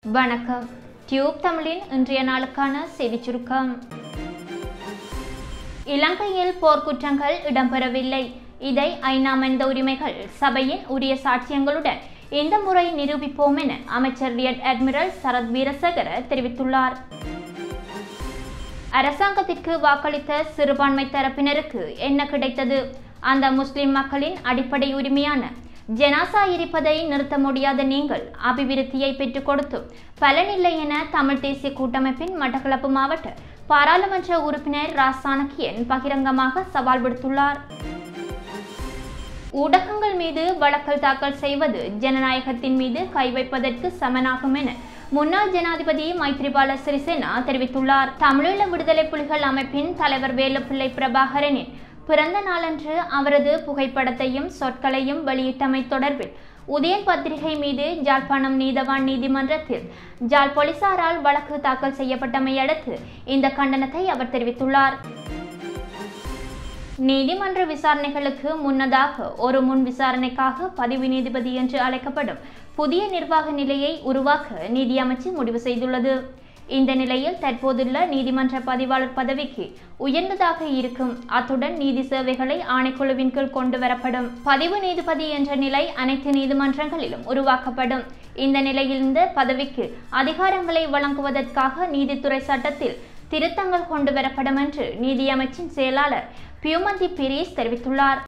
வணக்கம். டியூப் தமிழின் இன்றைய நாளுக்கான செய்திச் சுருக்கம். இலங்கையில் போர்க்குற்றங்கள் இடம்பெறவில்லை. இதை ஐநா மனித உரிமைகள் சபையின் உரிய சாட்சியங்களுடன் இந்த முறை நிரூபிப்போம் என அமைச்சர் ரியட் அட்மிரல் சரத் வீரசேகர தெரிவித்துள்ளார். அரசாங்கத்திற்கு வாக்களித்த சிறுபான்மை தரப்பினருக்கு என்ன கிடைத்தது? அந்த முஸ்லிம் மக்களின் அடிப்படை உரிமையான ஜனாசா எரிப்பதை நிறுத்த முடியாத நீங்கள் அபிவிருத்தியை பெற்றுக் கொடுத்தும் பலனில்லை என தமிழ் தேசிய கூட்டமைப்பின் மட்டக்களப்பு மாவட்ட பாராளுமன்ற உறுப்பினர் ரா சாணக்கியன் பகிரங்கமாக சவால் விடுத்துள்ளார். ஊடகங்கள் மீது வழக்கல் தாக்கல் செய்வது ஜனநாயகத்தின் மீது கை வைப்பதற்கு சமனாகும் என முன்னாள் ஜனாதிபதி மைத்ரிபால சிறிசேனா தெரிவித்துள்ளார். தமிழீழ விடுதலை புலிகள் அமைப்பின் தலைவர் வேலுப்பிள்ளை பிரபாகரனின் பிறந்த நாளன்று அவரது புகைப்படத்தையும் சொற்களையும் வெளியிட்டமை தொடர்பில் உதயன் பத்திரிகை மீது ஜாழ்ப்பாணம் நீதவான் நீதிமன்றத்தில் ஜாழ் போலீசாரால் வழக்கு தாக்கல் செய்யப்பட்டமை அடுத்து இந்த கண்டனத்தை அவர் தெரிவித்துள்ளார். நீதிமன்ற விசாரணைகளுக்கு முன்னதாக ஒரு முன் விசாரணைக்காக பதிவு நீதிபதி என்று அழைக்கப்படும் புதிய நிர்வாக நிலையை உருவாக்க நீதியமைச்சு முடிவு செய்துள்ளது. இந்த நிலையில் தற்போதுள்ள நீதிமன்ற பதிவாளர் பதவிக்கு உயர்ந்ததாக இருக்கும். அத்துடன் நீதி சேவைகளை ஆணைக்குழுவின் கீழ் கொண்டு வரப்படும். பதிவு நீதிபதி என்ற நிலை அனைத்து நீதிமன்றங்களிலும் உருவாக்கப்படும். இந்த நிலையில் இந்த பதவிக்கு அதிகாரங்களை வழங்குவதற்காக நீதித்துறை சட்டத்தில் திருத்தங்கள் கொண்டு வரப்படும் என்று நீதியமைச்சின் செயலாளர் பியூமந்தி பீரிஸ் தெரிவித்துள்ளார்.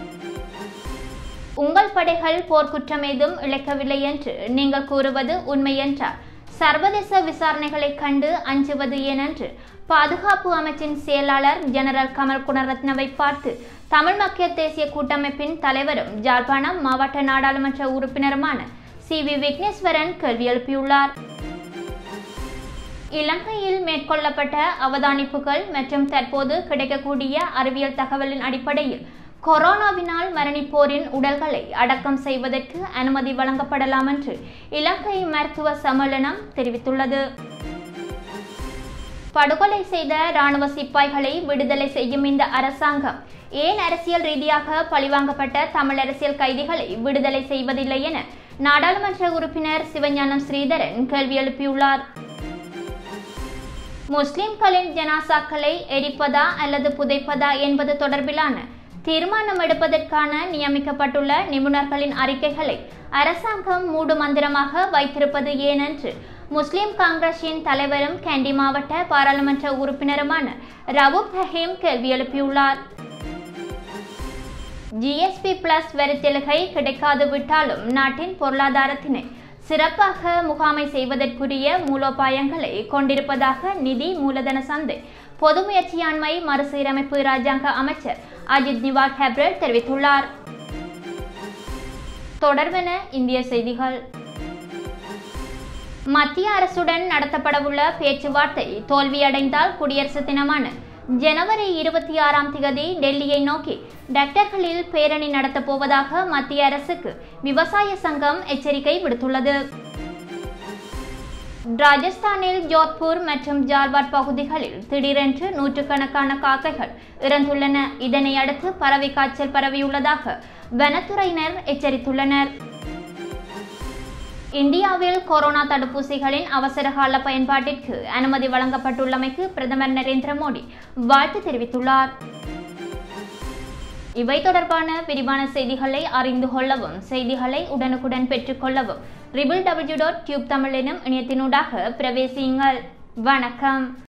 உங்கள் படைகள் போர்க்குற்றம் ஏதும் இழைக்கவில்லை என்று நீங்கள் கூறுவது உண்மை என்றார் சர்வதேச விசாரணைகளை கண்டு அஞ்சுவது ஏனென்று பாதுகாப்பு அமைச்சின் செயலாளர் ஜெனரல் கமல் குணரத்னவை பார்த்து தமிழ் மக்கள் தேசிய கூட்டமைப்பின் தலைவரும் ஜாழ்ப்பாணம் மாவட்ட நாடாளுமன்ற உறுப்பினருமான சி.வி. விக்னேஸ்வரன் கேள்வி எழுப்பியுள்ளார். இலங்கையில் மேற்கொள்ளப்பட்ட அவதானிப்புகள் மற்றும் தற்போது கிடைக்கக்கூடிய அறிவியல் தகவலின் அடிப்படையில் கொரோனாவினால் மரணிப்போரின் உடல்களை அடக்கம் செய்வதற்கு அனுமதி வழங்கப்படலாம் என்று இலங்கை மருத்துவ சம்மேளனம் தெரிவித்துள்ளது. படுகொலை செய்த இராணுவ சிப்பாய்களை விடுதலை செய்யும் இந்த அரசாங்கம் ஏன் அரசியல் ரீதியாக பழிவாங்கப்பட்ட தமிழ் அரசியல் கைதிகளை விடுதலை செய்வதில்லை என நாடாளுமன்ற உறுப்பினர் சிவஞானம் ஸ்ரீதரன் கேள்வி எழுப்பியுள்ளார். முஸ்லிம்களின் ஜனாசாக்களை எரிப்பதா அல்லது புதைப்பதா என்பது தொடர்பிலான தீர்மானம் எடுப்பதற்கான நியமிக்கப்பட்டுள்ள நிபுணர்களின் அறிக்கைகளை அரசாங்கம் மூடுமந்திரமாக வைத்திருப்பது ஏனென்று முஸ்லிம் காங்கிரஸின் தலைவரும் கண்டி மாவட்ட பாராளுமன்ற உறுப்பினருமான ரவூப் ரஹீம் கேள்வி எழுப்பியுள்ளார். GSP+ வரித்தெலுகை கிடைக்காது விட்டாலும் நாட்டின் பொருளாதாரத்தினை சிறப்பாக முகாமை செய்வதற்குரிய மூலோபாயங்களை கொண்டிருப்பதாக நிதி மூலதன சந்தை பொது முயற்சியாண்மை மறுசீரமைப்பு இராஜாங்க அமைச்சர் அஜித் நிவால் ஹெப்ரல் தெரிவித்துள்ளார். தொடர்வென இந்திய செய்திகள். மத்திய அரசுடன் நடத்தப்படவுள்ள பேச்சுவார்த்தை தோல்வியடைந்தால் குடியரசு தினமான ஜனவரி 26 டெல்லியை நோக்கி டாக்டர்களில் பேரணி நடத்தப் போவதாக மத்திய அரசுக்கு விவசாய சங்கம் எச்சரிக்கை விடுத்துள்ளது. ராஜஸ்தானில் ஜோத்பூர் மற்றும் ஜால்வாட் பகுதிகளில் திடீரென்று நூற்றுக்கணக்கான காக்கைகள் இறந்துள்ளன. இதனை அடுத்து பறவை காய்ச்சல் பரவியுள்ளதாக வனத்துறையினர் எச்சரித்துள்ளனர். இந்தியாவில் கொரோனா தடுப்பூசிகளின் அவசரகால பயன்பாட்டிற்கு அனுமதி வழங்கப்பட்டுள்ளமைக்கு பிரதமர் நரேந்திர மோடி வாழ்த்து தெரிவித்துள்ளார். இவை தொடர்பான விரிவான செய்திகளை அறிந்து கொள்ளவும் செய்திகளை உடனுக்குடன் பெற்றுக்கொள்ளவும் www.tubtamil எனும் இணையத்தினூடாக பிரவேசியுங்கள். வணக்கம்.